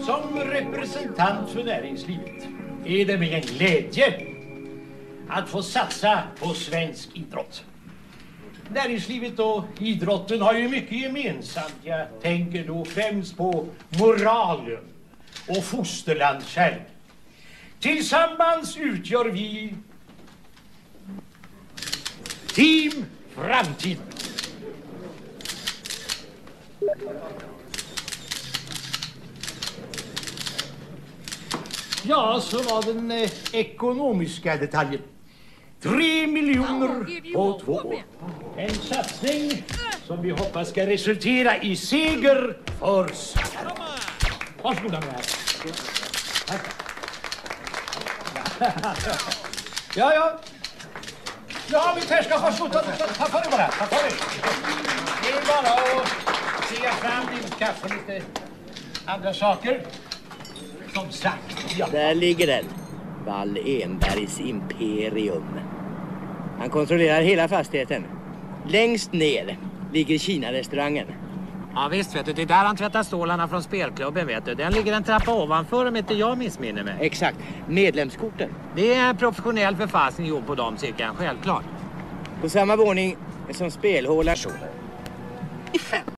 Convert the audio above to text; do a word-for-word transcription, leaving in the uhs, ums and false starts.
Som representant för näringslivet är det med en glädje att få satsa på svensk idrott. Näringslivet och idrotten har ju mycket gemensamt. Jag tänker då främst på moralen och fosterlandskärlek. Tillsammans utgör vi Team Framtiden. Ja, så var den eh, ekonomiska detaljen. Tre miljoner på två år. En satsning som vi hoppas ska resultera i seger för Sverige. Varsågoda med det här. Tack. Ja, ja. Ja, vi kanske ska varsågoda. Ta för det bara. Ta för det. Det är bara att se fram din kaffe och lite andra saker. Som sagt, ja. Där ligger den. Wall-Enbergs imperium. Han kontrollerar hela fastigheten. Längst ner ligger Kina-restaurangen. Ja visst vet du, det är där han tvättar stålarna från spelklubben vet du. Den ligger en trappa ovanför om inte jag missminner mig. Exakt, medlemskorten. Det är en professionell förfalskning gjord på dem cirka, självklart. På samma våning som spelhålar.